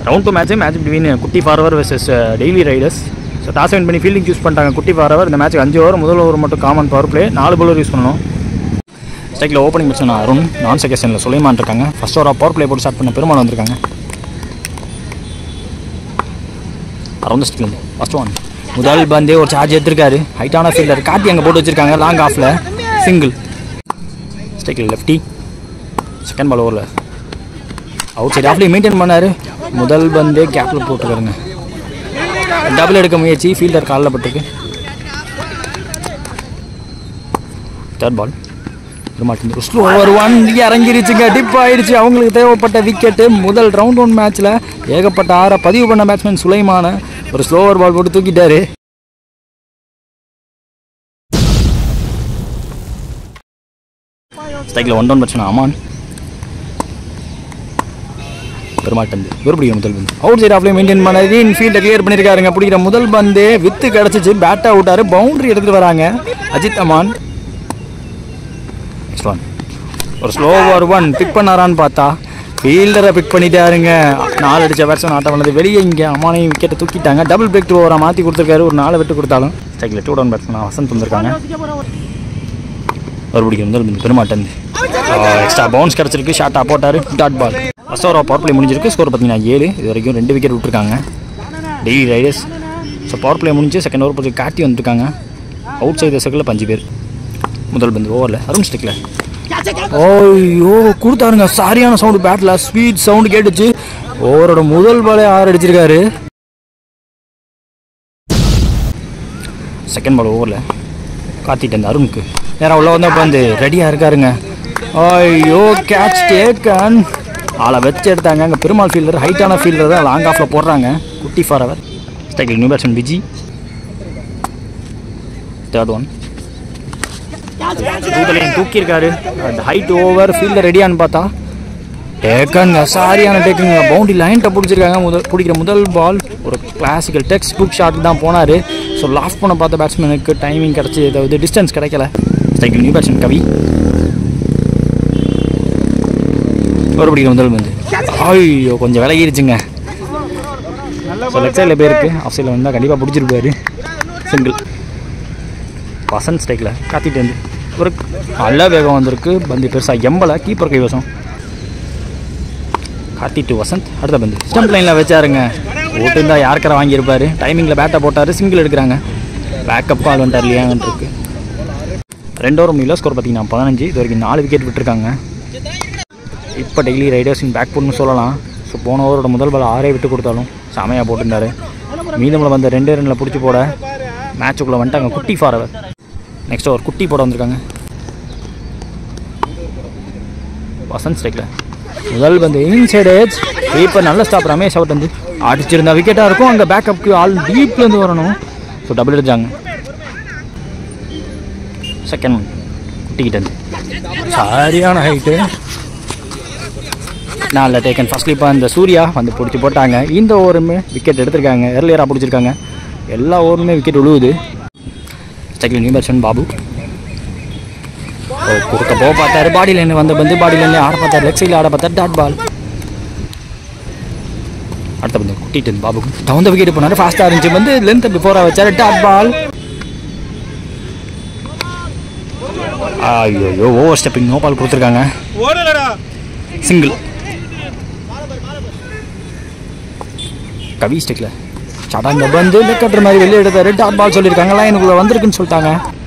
Round 2 match between Kutti Forward versus Daily Riders. So toss win பண்ணி fielding choose பண்ணிட்டாங்க குட்டி ஃபார்வர். இந்த மேட்ச்சுக்கு 5 ஓவர், முதல் ஓவர் மட்டும் common power play, 4 bowler use பண்ணணும். ஸ்ட்ரைக்கில் ஓப்பனிங் பேட்ஸ்மேன் அருண், நான் செகண்டில் சுலைமான் இருக்காங்க. ஃபர்ஸ்ட் ஓவராக பவர் பிளே போட்டு ஸ்டார்ட் பண்ண பெருமாள் வந்திருக்காங்க. அரௌண்ட் ஸ்டிக்லேருந்து ஃபர்ஸ்ட் ஒன் முதல் பந்தே ஒரு சார்ஜ் எடுத்திருக்காரு. ஹைட்டான ஃபீல்டர் காட்டி அங்கே போட்டு வச்சிருக்காங்க. லாங் ஆஃபில் சிங்கிள். ஸ்ட்ரைக்கில் லெஃப்டி. செகண்ட் பால் ஓவரில் அவுட் சைட் ஆஃப்லேயே மெயின்டைன் பண்ணார். முதல் பந்தே கேப்பில் போட்டுருக்காருங்க. டபுள் எடுக்க முயற்சி, ஃபீல்டர் காலில் பட்டிருக்கு. Third ball Perumal slow over 1 இறங்கிருச்சுங்க. டிப் ஆயிடுச்சு. அவங்களுக்கு தேவைப்பட்ட விக்கெட்டு. முதல் ரவுண்ட் 1 மேட்ச்சில் ஏகப்பட்ட 6 பதிவு பண்ண பேட்ஸ்மேன் சுலைமான ஒரு ஸ்லோவர் பால் போட்டு தூக்கிட்டாரு. ஸ்ட்ரைக்கில் 1 டவுன் பேட்ஸ்மேன் அமான். பெருமாள் பிடிக்கும் முதல் பந்து அவுட் சைட் ஆஃப்லேயே மெயின்டைன் பண்ணி ஃபீல்டை கிளியர் பண்ணியிருக்காருங்க. பிடிக்கிற முதல் பந்து வித்து கிடச்சிச்சு. பேட் அவுட்டாரு. பவுண்டரி எடுத்துகிட்டு வராங்க அஜித் அமான். நெக்ஸ்ட் ஒன் ஒரு ஸ்லோ ஓவர் 1 பிக் பண்ணாரான்னு பார்த்தா ஃபீல்டரை பிக் பண்ணிட்டாருங்க. 4 அடித்த பேட்ஸ்மேன் ஆட்டம் பண்ணது வெளியே. இங்கே அம்மானையும் விக்கெட்டை தூக்கிட்டாங்க. டபுள் பிரேக் 2 ஓவராக மாற்றி கொடுத்துருக்காரு. ஒரு 4 விட்டு கொடுத்தாலும் ஸ்ட்ரைக்கில் 2 டவுன் பேட்ஸ்மேன் வசந்த் வந்திருக்காங்க. ஒரு பிடிக்கும் முதல் பந்து பெருமாட்டந்து எக்ஸ்ட்ரா பவுன்ஸ் கிடச்சிருக்கு. ஷார்ட்டாக போட்டார். Dot ball. ஃபர்ஸ்ட் ஓவராக பவர் பிளே முடிஞ்சிருக்கு. ஸ்கோர் பார்த்தீங்கன்னா 7. இது வரைக்கும் 2 விக்கெட் விட்டுருக்காங்க Daily Riders. So power play முடிஞ்சு செகண்ட் ஓவர் போட்டு காட்டி வந்துருக்காங்க. அவுட் சைட் சர்க்கிளில் 5 பேர். முதல் பந்து ஓவரில் அருண் ஸ்டிக்கில் ஓய்யோ கொடுத்தாருங்க. சரியான சவுண்டு பேட்டில் ஸ்வீட் சவுண்டு கேட்டுச்சு. ஓவரோட முதல் பாலே 6 அடிச்சிருக்காரு. செகண்ட் பால் ஓவரில் காத்திட்டு அருணுக்கு நேராக உள்ள வந்து வந்து ரெடியாக இருக்காருங்க. ஐயோ கேட்ச் டேக்கன். ஆளை வச்சு எடுத்தாங்க. அங்கே பெருமாள் ஃபீல்டர் ஹைட்டான ஃபீல்டர் தான் லாங் ஆஃபில் போடுறாங்க. குட்டி ஃபார்வர். ஸ்ட்ரைக்கில் new batsman Viji. Third one தூக்கியிருக்காரு. அந்த ஹைட் ஓவர் ஃபீல்டர் ரெடியான்னு பார்த்தா டேக்கன். சாரியான டேக்குங்க. பவுண்டரி லைன்ட்ட பிடிச்சிருக்காங்க. பிடிக்கிற முதல் பால் ஒரு கிளாசிக்கல் டெக்ஸ்ட் புக் ஷாட் தான் போனார். ஸோ லாஃப் பண்ண பார்த்த பேட்ஸ்மேனுக்கு டைமிங் கிடச்சி, ஏதாவது டிஸ்டன்ஸ் கிடைக்கல. ஸ்ட்ரைக்கில் நியூ பேட்ஸ்மேன் கவி. ஒரு பிடிக்கிற முதல் பந்து ஐயோ கொஞ்சம் விலகிருச்சுங்க. ஸோ லெஃப்ட் சைடில் போயிருக்கு. ஆஃப் சைடில் வந்தால் கண்டிப்பாக பிடிச்சிருப்பாரு. சிங்கிள். வசந்த் ஸ்ட்ரைக்கில் காத்திட்டு வந்து ஒரு நல்ல வேகம் வந்திருக்கு. பந்து பெருசாக எம்பலை. கீப்பர் கைவசம். காத்திட்டு வசந்த் அடுத்த பந்து ஸ்டம்ப் லைனில் வச்சாருங்க. ஓட்டு இருந்தால் யாருக்கரை வாங்கியிருப்பார். டைமிங்கில் பேட்டை போட்டார். சிங்கிள் எடுக்கிறாங்க. பேக்கப் கால் வந்துட்டார் இல்லையான்னு இருக்கு. 2 ஓவர் முடியல. ஸ்கோர் பார்த்தீங்கன்னா 15. இது வரைக்கும் 4 விக்கெட் விட்டுருக்காங்க. இப்போ டெய்லி ரைடர்ஸின் பேக் போட்னு சொல்லலாம். ஸோ போன ஓவரோட முதல் பால் 6 விட்டு கொடுத்தாலும் செமையாக போட்டுருந்தார். மீதமில் வந்து 2 ரனில் பிடிச்சி போட மேட்சுக்குள்ளே வந்துட்டாங்க குட்டி ஃபார்வர். நெக்ஸ்ட் ஓவர் குட்டி போட வந்திருக்காங்க. வசந்த் ஸ்ட்ரைக்கில் முதல் பந்து இன்சைட் எட்ஜ். இப்போ நல்ல ஸ்டாப் ரமேஷ் அவுட் வந்து அடிச்சிருந்தா விக்கெட்டாக இருக்கும். அங்கே பேக்கப்புக்கு ஆல் டீப்லேருந்து வரணும். ஸோ டபுள் எடுத்தாங்க. செகண்ட் ஒன் குட்டிக்கிட்ட இருந்து சரியான ஹைட்டு. நல்ல டேக்கன். ஃபர்ஸ்ட்லி இப்போ அந்த சூர்யா வந்து பிடிச்சி போட்டாங்க. இந்த ஓவருமே விக்கெட் எடுத்திருக்காங்க. எர்லியராக பிடிச்சிருக்காங்க. எல்லா ஓவருமே விக்கெட் விழுவுது. ஸ்ட்ரைக்கில் நியூ பேட்ஸ்மேன் பாபு. கொடுக்க போக பார்த்தாரு. பாடி லைன் வந்த பந்து பாடி லைன்ல ஆட பார்த்தாரு. லெக் சைடில் ஆட பார்த்தாரு. Dot ball. அடுத்த பந்து குட்டிட்டு பாபுக்கு தகுந்த விக்கெட் போனாரு. ஃபாஸ்ட்டாக இருந்துச்சு. வந்து லென்த் பிஃபோராக வச்சாரு. Dot ball. ஐயோ ஓவர் ஸ்டெப்பிங் நோ பால் கொடுத்துருக்காங்க. சிங்கிள். கவி ஸ்டிக்கில் சடாங்க பந்து லெக் கட்டுற மாதிரி வெளியே எடுத்தாரு. டாட் பால் சொல்லியிருக்காங்க. லைனுக்குள்ளே வந்திருக்குன்னு சொல்லிட்டாங்க.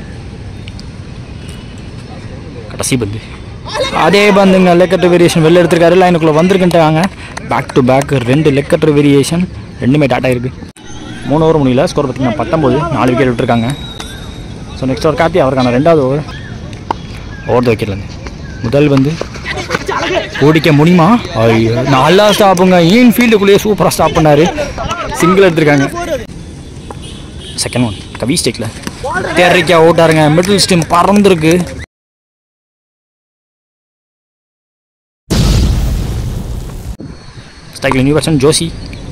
கடைசி பந்து அதே பந்துங்க. லெக் கட்டர் வேரியேஷன் வெளில எடுத்திருக்காரு. லைனுக்குள்ளே வந்திருக்குன்ட்டாங்க. Back to back 2 leg cutter variation. 2மே டாட்டா இருக்குது. 3 ஓவர் முடியல. ஸ்கோர் பார்த்தீங்கன்னா 19. 4 விக்கெட் விட்டுருக்காங்க. ஸோ நெக்ஸ்ட் ஓவர் கார்த்தி அவருக்கான 2வது ஓவர். ஓவர் விக்கெட்லேருந்து முதல் வந்து ஓடிக்க முடியுமா? ஐயோ நல்லா ஸ்டாப்புங்க. ஈன் ஃபீல்டுக்குள்ளேயே சூப்பராக ஸ்டாப் பண்ணார். சிங்கிள் எடுத்திருக்காங்க. செகண்ட் ஒன் கவி ஸ்டேக்கில் தேர்ரிக்கா ஓட்டாருங்க. மிடில் ஸ்டிம் பறந்துருக்கு. ஸ்ட்ரைக்கில் நியூ பேட்ஸ்மேன் ஜோசி.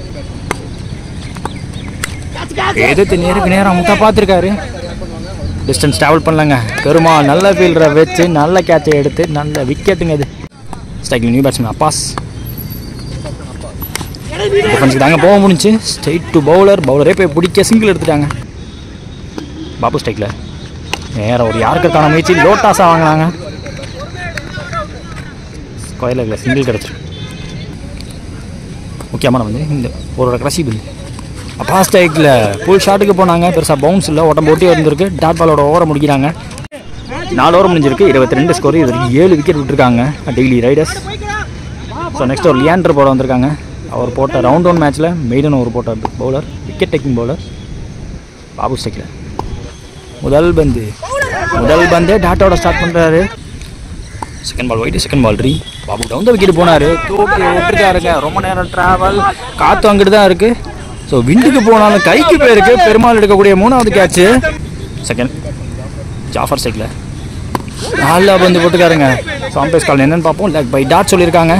எதிர்த்து நேருக்கு நேரம் முட்டை பார்த்துருக்காரு. டிஸ்டன்ஸ் ட்ராவல் பண்ணலங்க. பெருமாள் நல்ல ஃபீல்டரை வச்சு நல்ல கேட்சை எடுத்து நல்ல விக்கெட்டுங்க இது. ஸ்ட்ரைக்கில் நியூ பேட்ஸ்மேன் அப்பாஸ். டிஃபென்ஸுக்கு தாங்க போக முடிஞ்சு. ஸ்ட்ரைட் டு பவுலரே போய் பிடிக்க சிங்கிள் எடுத்துட்டாங்க. பாபு ஸ்ட்ரைக்கில் நேரம் ஒரு யாருக்கான முயற்சி லோட்டாஸாக வாங்கினாங்க. ஸ்கொயரில் சிங்கிள் கிடச்சிருக்கு. முக்கியமான வந்து இந்த ஒரு கடைசி பில் அப்பா ஸ்ட்ரைக்கில் ஃபுல் ஷாட்டுக்கு போனாங்க. பெருசாக பவுன்ஸ் இல்லை, ஓட்டம் போட்டி வந்துருக்கு. டாட் பாலோட ஓவரை முடிக்கிறாங்க. 4 ஓவர் முடிஞ்சிருக்கு. 22 ஸ்கோர். இது 7 விக்கெட் விட்டுருக்காங்க டெய்லி ரைடர்ஸ். ஸோ நெக்ஸ்ட் ஒரு லியாண்டர் போட வந்திருக்காங்க. அவர் போட்ட ரவுண்ட் 1 மேட்ச்சில் மெய்டன் ஓவர் போட்ட bowler, wicket taking bowler Babu ஸ்ட்ரைக்கில். முதல் பந்து டாட்டோட ஸ்டார்ட் பண்ணுறாரு. Second ball wide, second ball ரீ. பாபு டவுன் த விக்கெட் போனார். தூக்கி விட்டுருக்காருங்க. ரொம்ப நேரம் ட்ராவல், காற்று அங்கிட்டு தான் இருக்குது. ஸோ விண்டுக்கு போனாலும் கைக்கு போயிருக்கு. பெருமாள் எடுக்கக்கூடிய 3வது கேட்சு. செகண்ட் ஜாஃபர் ஸ்ட்ரைக்கில் நல்லா பந்து போட்டுக்காருங்க. ஸோ அம்பையர்ஸ் கால் என்னென்னு பார்ப்போம். லெக் பை டாட் சொல்லியிருக்காங்க.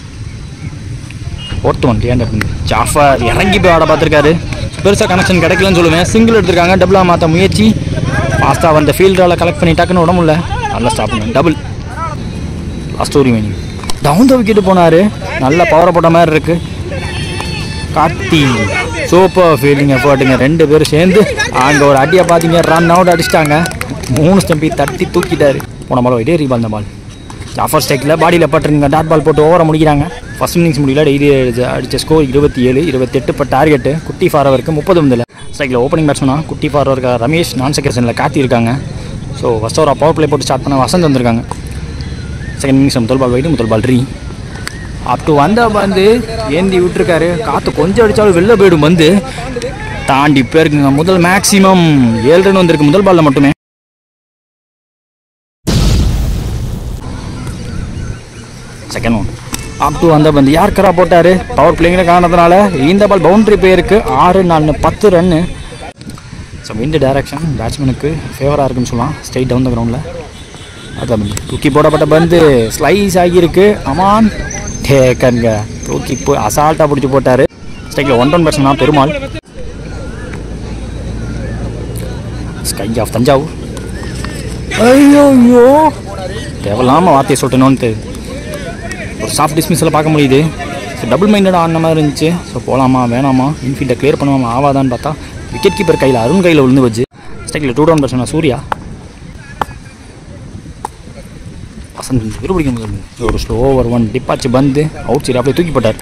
4th one Leander. ஜாஃபர் இறங்கி போய் ஆட பார்த்துருக்காரு. பெருசாக கனெக்ஷன் கிடைக்கலன்னு சொல்லுவேன். சிங்கிள் எடுத்திருக்காங்க. டபுளாக மாற்ற முயற்சி. ஃபாஸ்ட்டாக வந்த ஃபீல்டரால் கலெக்ட் பண்ணி டக்குன்னு விட முடியல. நல்லா ஸ்டாப் பண்ணுங்க. டபுள். லாஸ்ட் ஓவர் மீனிங் டவுன் த விக்கெட்டு போனார். நல்ல பவரை போட்ட மாதிரி இருக்குது. Karthi super fielding எஃபர்ட்டுங்க. 2 பேரும் சேர்ந்து அங்கே ஒரு அடியை பார்த்தீங்க. ரன் அவுட் அடிச்சிட்டாங்க. 3 ஸ்டம்பி தட்டி தூக்கிட்டாரு. போன பால் ஒயிட்டே, ரீபால் இந்த பால். ஜாஃபர் ஸ்ட்ரைக்கில் பாடியில் பட்டுருங்க. டாட் பால் போட்டு ஓவரை முடிக்கிறாங்க. ஃபர்ஸ்ட் இன்னிங்ஸ் முடியல. டெய்லி அடித்த ஸ்கோர் 27, 28 இப்போ டார்கெட்டு. குட்டி ஃபாரவருக்கு 30 வந்தில்ல. ஸ்ட்ரைக்கில் ஓப்பனிங் பேட்ஸ்மேனா குட்டி ஃபாரவருக்கு ரமேஷ், நான் செகண்டில் காத்திருக்காங்க. So first over power play போட்டு ஸ்டார்ட் பண்ண வசந்த் வந்திருக்காங்க. செகண்ட் இன்னிங்ஸ் முதல் பால் ஒயிட்டு, முதல் பால் ரீ. அப்டு வந்த வந்து ஏந்தி விட்டுருக்காரு. காற்று கொஞ்சம் அடித்தாலும் வெளில போயிடும். வந்து தாண்டி போயிருக்குங்க. முதல் மேக்ஸிமம் 7 ரன் வந்திருக்கு முதல் பாலில் மட்டுமே. செகண்ட் ஒன் அப்டு வந்த வந்து யாருக்கரா போட்டார். பவர் பிளேங்கிற காரணத்தினால இந்த பால் பவுண்டரி போயிருக்கு. 6, 4, 10 ரன்னு. ஸோ விண்ட் டைரக்ஷன் பேட்ஸ்மேனுக்கு ஃபேவராக இருக்குன்னு சொல்லலாம். ஸ்ட்ரைட் டவுன் த கிரவுண்டில் அதான் தூக்கி போடப்பட்ட பந்து ஸ்லைஸ் ஆகியிருக்கு. அமான் டேக்கங்க தூக்கி போய் அசால்ட்டாக பிடிச்சி போட்டார். ஸ்ட்ரைக்கில் 1 ரன் பேட்ஸ்மேனா பெருமாள். Sky of Thanjavur. ஐயோ தேவையில்லாமல் வார்த்தையை சொல்லிட்டேனோன்ட்டு ஒரு சாஃப்ட் டிஸ்மிஸில் பார்க்க முடியுது. ஸோ டபுள் மைண்டட் ஆன மாதிரி இருந்துச்சு. ஸோ போகலாமா வேணாமா, இன்ஃபீல்டை கிளியர் பண்ணுவாமா ஆவாதான்னு பார்த்தா விக்கெட் கீப்பர் கையில் அருண் கையில் விழுந்து வச்சு. ஸ்ட்ரைக்கில் 2 ரன் பேட்ஸ்மேனா சூர்யா. வசந்த் பிடிக்கும் ஒரு ஸ்லோ ஓவர் 1 டிப்பாச்சு பந்து அவுட் சைடு அப்படியே தூக்கி போட்டார்.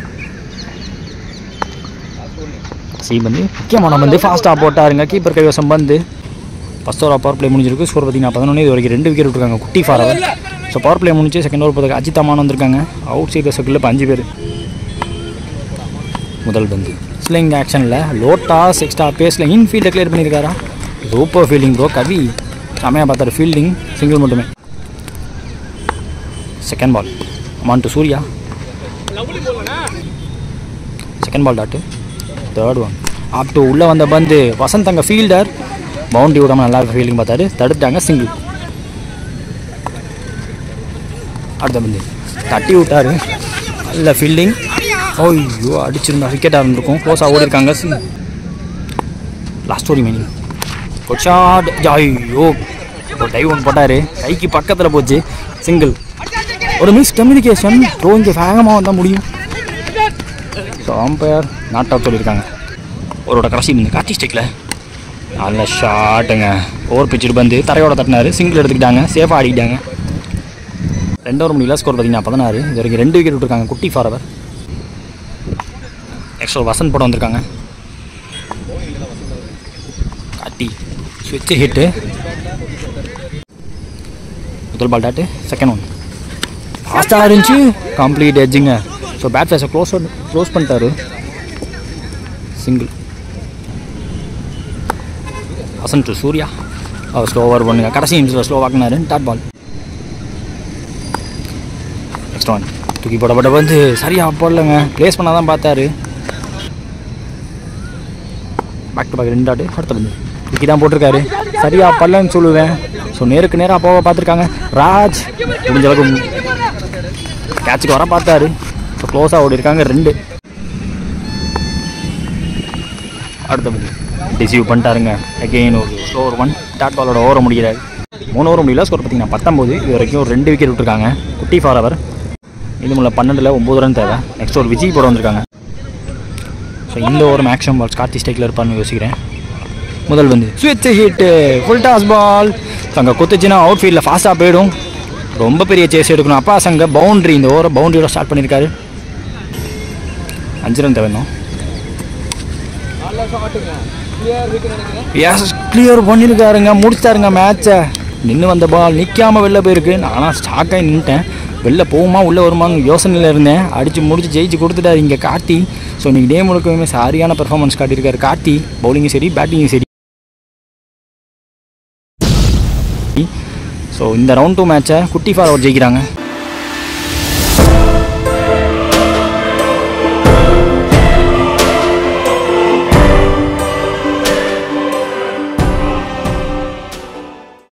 பந்து முக்கியமான பந்து ஃபாஸ்ட்டாக போட்டாருங்க. கீப்பர் கைவசம் பந்து. ஃபஸ்ட் ஓவர் பவர் பிளே முடிஞ்சிருக்கு. ஸ்கோர் பார்த்தீங்கன்னா 11. இது வரைக்கும் 2 விக்கெட் விட்டுருக்காங்க Kutti Forward. So power play முடிஞ்சு செகண்ட் ஓவர் பார்த்து அஜித் அம்மான் வந்திருக்காங்க. அவுட் சைடு சர்க்கிளில் இப்போ 5 பேர். முதல் பந்து ஸ்லிங் ஆக்ஷனில் லோட்டாஸ் எக்ஸ்ட்ரா பேஸில் இன்ஃபீல்டை கிளியர் பண்ணியிருக்காரா. Super fielding bro. கவி செமையாக பார்த்தாரு. ஃபீல்டிங் சிங்கிள் மட்டுமே. Second ball Aman to Surya. Second ball dot. Third one up to உள்ளே வந்த பந்து வசந்த் அங்கே ஃபீல்டர் பவுண்டரி விடாமல் நல்லா ஃபீல்டிங் பார்த்தாரு. தடுத்தாங்க. சிங்கிள். அடுத்த பந்து தட்டி விட்டார். நல்ல ஃபீல்டிங். ஐயோ அடிச்சிருந்தா விக்கெட்டாக இருந்திருக்கும். க்ளோஸாக ஓடி இருக்காங்க. லாஸ்ட் ஓவர் மீனிங் கொச்சாட். ஐயோ ஒரு டைவ் ஒன்று போட்டார். கைக்கு பக்கத்தில் போச்சு. சிங்கிள். ஒரு மிஸ் கம்யூனிகேஷன். த்ரோ இங்கே வேகமாக வந்தால் முடியும். ஸோ அம்பையர் நாட் அவுட் சொல்லியிருக்காங்க. அவரோட கடைசி பந்து கார்த்தி ஸ்ட்ரைக்கில் நல்ல ஷாட்டுங்க. ஓவர் பிச்சுட்டு பந்து தரையோட தட்டினார். சிங்கிள் எடுத்துக்கிட்டாங்க. சேஃபாக ஆடிக்கிட்டாங்க. 2 ஓவர் முடியல. ஸ்கோர் பார்த்தீங்கன்னா 16. இது வரைக்கும் 2 விக்கெட் விட்டுருக்காங்க குட்டி ஃபாரவர். நெக்ஸ்ட் ஒரு வசந்த் போட வந்திருக்காங்க. கார்த்தி ஸ்விட்ச் ஹிட்டு. முதல் பால் டாட்டு. செகண்ட் ஒன் ஃபாஸ்ட்டாக இருந்துச்சு. கம்ப்ளீட் எட்ஜிங்க. ஸோ பேட் ஃபேஸை க்ளோஸ் பண்ணிட்டாரு. சிங்கிள். வசந்த் டு சூர்யா. அவர் ஸ்லோ ஓவர் பண்ணுங்க. கடைசி நிமிஷத்தில் ஸ்லோ வாக்குனாரு. Dot ball. நெக்ஸ்ட் ஒன் தூக்கி போடப்பட்ட வந்து சரியாக போடலைங்க. ப்ளேஸ் பண்ணால் தான் பார்த்தாரு. Back to back 2 dot. அடுத்த பந்து தூக்கி தான் போட்டிருக்காரு. சரியாக பல்லன்னு சொல்லுவேன். ஸோ நேருக்கு நேராக போக பார்த்துருக்காங்க. ராஜ் முடிஞ்ச அளவுக்கு கேட்சுக்கு வர பார்த்தாரு. ஸோ க்ளோஸாக ஓடி இருக்காங்க. 2. அடுத்த பந்து டிசீவ் பண்ணிட்டாருங்க. அகெயின் ஒரு ஸ்லோ ஓவர் 1 டாட் பாலோட ஓவர முடிகிறாரு. 3 ஓவர் முடியல. ஸ்கோர் பார்த்தீங்கன்னா 19. இது வரைக்கும் 2 விக்கெட் விட்டுருக்காங்க குட்டி ஃபாரவர். இது முள்ள 12ல் 9 ரன் தேவை. நெக்ஸ்ட் ஒரு விஜய் போட வந்திருக்காங்க. ஸோ இந்த ஓவர் மேக்ஸிமம் பால்ஸ் கார்த்தி ஸ்ட்ரைக்கில் இருப்பான்னு யோசிக்கிறேன். முதல் வந்து ஸ்விட்ச் hit full toss ball. So அங்கே குத்துச்சுன்னா அவுட் ஃபீல்டில் ஃபாஸ்ட்டாக போயிடும். ரொம்ப பெரிய சேஸ் எடுக்கணும். அப்பா அங்கே பவுண்ட்ரி, இந்த ஓவரை பவுண்ட்ரியோட ஸ்டார்ட் பண்ணியிருக்காரு. 5 ரன் தேவைணும். எஸ் கிளியர் பண்ணியிருக்காருங்க, முடிச்சிட்டாருங்க மேட்சை. நின்று வந்த பால் நிற்காமல் வெளில போயிருக்கு. நானும் ஸ்டாக்காகி நின்றுட்டேன். வெளில போகுமா உள்ளே வருமான்னு யோசனையில் இருந்தேன். அடித்து முடிச்சு ஜெயிச்சு கொடுத்துட்டாரு இங்கே கார்த்தி. ஸோ இன்றைக்கி டே முழுக்கவே சரியான பெர்ஃபார்மன்ஸ் காட்டியிருக்காரு கார்த்தி. பவுலிங்கும் சரி பேட்டிங்கும் சரி. ஸோ இந்த ரவுண்ட் 2 மேட்சை குட்டி ஃபார்வர்ட் ஜெயிக்கிறாங்க.